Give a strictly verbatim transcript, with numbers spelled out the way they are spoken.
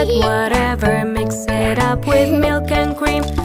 but whatever. Mix it up with milk and cream.